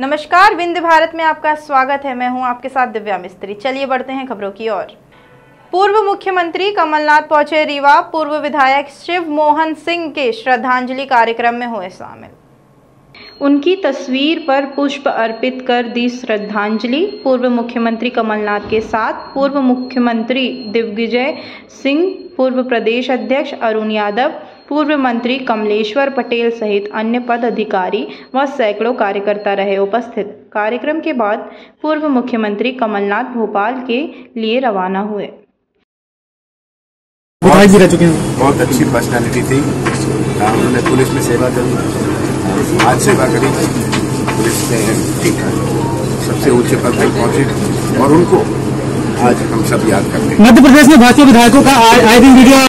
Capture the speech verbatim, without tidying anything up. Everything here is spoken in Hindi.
नमस्कार, विंध्य भारत में आपका स्वागत है। मैं हूं आपके साथ दिव्या मिस्त्री। चलिए बढ़ते हैं खबरों की ओर। पूर्व मुख्यमंत्री कमलनाथ पहुंचे रीवा। पूर्व विधायक शिव मोहन सिंह के श्रद्धांजलि कार्यक्रम में हुए शामिल। उनकी तस्वीर पर पुष्प अर्पित कर दी श्रद्धांजलि। पूर्व मुख्यमंत्री कमलनाथ के साथ पूर्व मुख्यमंत्री दिग्विजय सिंह, पूर्व प्रदेश अध्यक्ष अरुण यादव, पूर्व मंत्री कमलेश्वर पटेल सहित अन्य पदाधिकारी व सैकड़ों कार्यकर्ता रहे उपस्थित। कार्यक्रम के बाद पूर्व मुख्यमंत्री कमलनाथ भोपाल के लिए रवाना हुए। बहुत, बहुत अच्छी पर्सनालिटी थी। उन्होंने पुलिस में सेवा करी, आज सेवा करी, पुलिस में ठीक सबसे ऊंचे पद तक पहुंचे और उनको आज हम सब याद करते हैं। मध्य प्रदेश में भाजपा विधायकों का आए दिन वीडियो